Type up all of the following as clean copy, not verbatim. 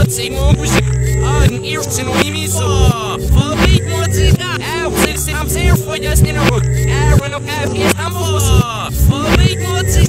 Take more push. Ears and we me so. For big more to I'm here for just in a book. I run up half yes, I'm for big more to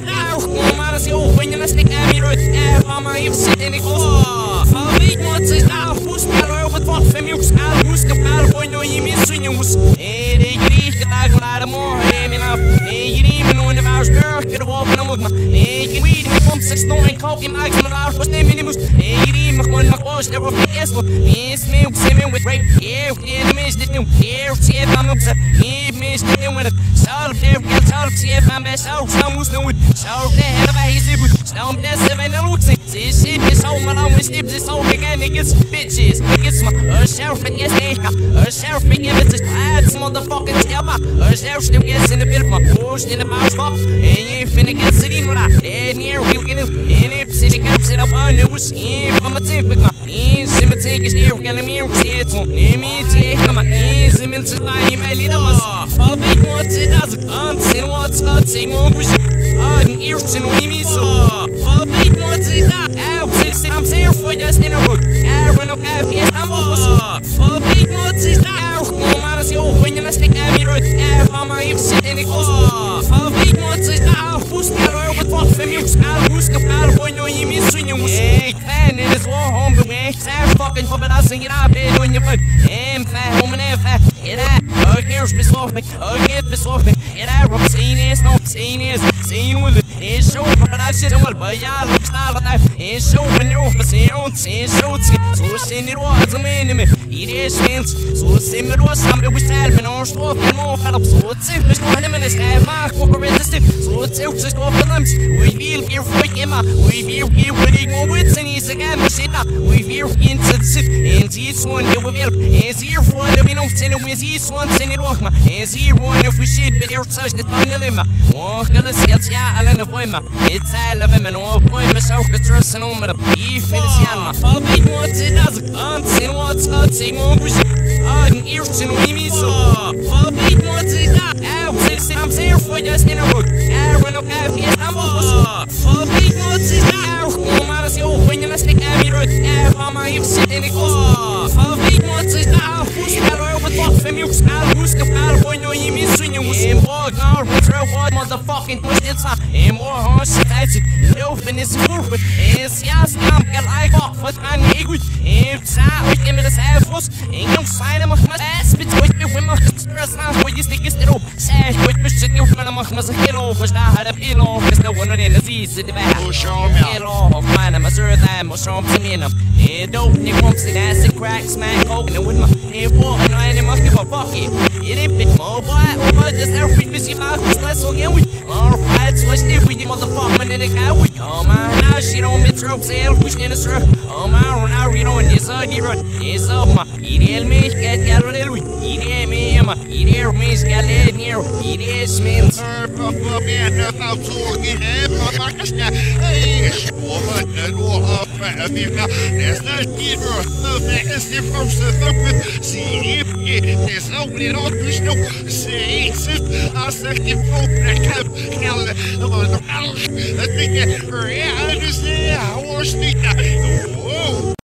when you're listening at me, right? I'm here sitting in the course. For big more to who's better with what from you? Who's the battle for your image when you was. Hey, they get like a lot of more. Hey, me now. Hey, you didn't even know in the mouse girl. Get a walk and I'm with my. Hey, you weed me from 6 no and coke and Mike's my life was named Minimus. Hey, you didn't make one of those never forget. Miss me, swimming with rape. Yeah, the enemies didn't know. Yeah, see if I'm upset. Yeah, miss the new winner. Solve there, get solved. See if I'm best out. Some who's doing. Solve the hell of a hazy wood. Stomp that 7 and looks it. This shit is home, and I'm with this whole big and niggas. Bitches, niggas, my sheriff, and yes, they got. Sheriff, big images. Ads, motherfucking scammer. Sheriff, still gets in the bit of my push in the mouse fuck. And you ain't finna get city when I dead near you get it. And if city caps it up on it was in from a tip with my knees. Cemetery is here, gonna me see it. Let me take my knees and into my email. All big ones, it doesn't unseen what's not saying more. Ears and we me so. All big ones, it doesn't. I'm here for just in a book. I run up half yes, I'm all big ones, it doesn't. When you're listening at me, right? I'm here sitting in the course. All big ones, it doesn't. Who's better with what from you? Who's the battle for your image when you was. Hey, fan in this war home, but we ain't fucking for it. I'll sing it out there when you're fun. I'm fat, home and I'm fat. It I here's this off me. Get this off me. It I rock seen is no seen is seen with it. It's show for that shit. I'm well, but yeah, looks not like that. It's show when you're for sound. It's show. So send it was a minute. It is meant. So send it was something we said. And on stop and more fed up. So it's if there's no enemies. Have my walker resistant. So it's just off the limbs. We feel here for him. We feel here with more wits and he's again. We feel into the city. And he's one that will help. He's here for the minimum. And with he's one thing it walk. He's here one if we shit. But you're such the final limit. Walk on the skills. Yeah, I'll end up with me. It's all of him and all point myself. It's trusting on me. He feels young. All big ones it doesn't. Unseen what's not saying more. Ears and we me so. All big ones it doesn't. I'm here for just in a book. I run up half yes, I'm all big ones it doesn't. When you're listening at me, right? I'm here sitting in the course. All big ones it doesn't. Who's better with what from you? Who's the battle for your image when you was. And walk now, what motherfucking push it's on. And more harsh, that's it. Open is movement. And see, I'm gonna like off with my nigga. And time, we give me this half was. And you sign him with my ass, but with me with my stress now. What you think is the rope? Sash with me, shit, you're gonna make us a hero. But I had a pillow, because no one in the seas in the back. Hello, find him a certain time, or something in him. And don't you want to acid crack, smack, open with my head wall. And I ain't must give a fuck it. It ain't bit more, but just every busy mouth was less again. We all fights, what's new with you, motherfucker, and the guy we oh my, now she don't miss rope sale, pushing in the strap. Oh my, now we don't, it's a hero, it's a ma, ideal me, get gathered with, ideal me, ideal me, get in here, ideal smith. Man, I'm talking, hey, woman, and all of there's no need for the best information. See if there's only not to know. See, I said, if you I think, I understand. I was thinking,